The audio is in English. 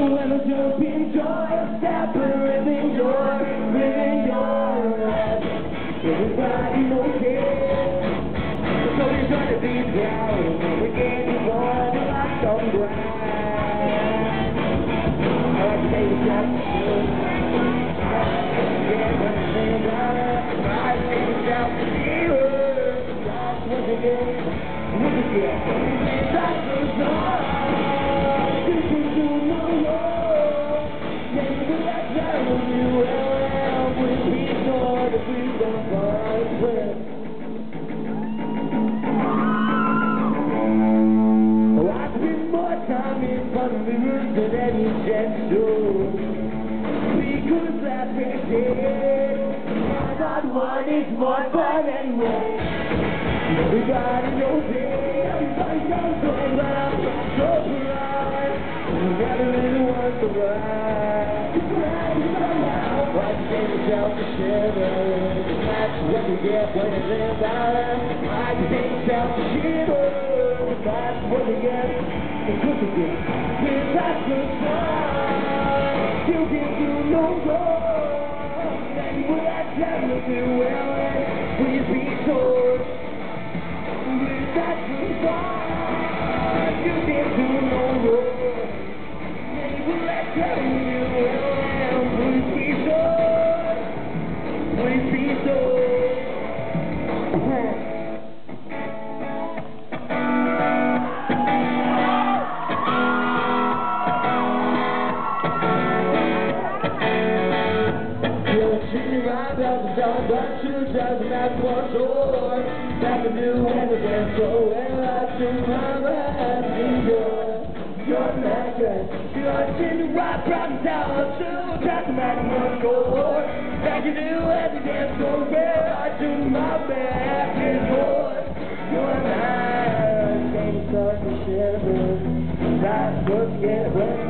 when I jump in joy, stop and living your life. Everybody okay. So we're gonna be proud when we get to one like some grind. I'll take a shot to shoot. Yeah, when I say about it, I take a shot to you. That's what you get. What you get. That's the song. You can do no wrong. Maybe that's how you will. We'll be sure that we don't fight with. Than any gesture, because that's it. Not one is more fun anyway. Everybody knows it, everybody knows it, but I'm not so proud. You never really want to ride. Somehow, I take yourself to shiver. That's what you get when you live out it. I take yourself to shiver. That's what you get. It's what you get. That's the song. You can do no wrong. And you will not tell me to well, will you be told? That's the song. You can do no wrong. And you will not tell me to well, will you be told? Will you be told? But you doesn't have one door. Never knew anything so well. I do my best to your necklace. You're sitting right from down to doesn't have one door. Never knew anything so well. I do my best to your night. Take such a shiver. That's what you get when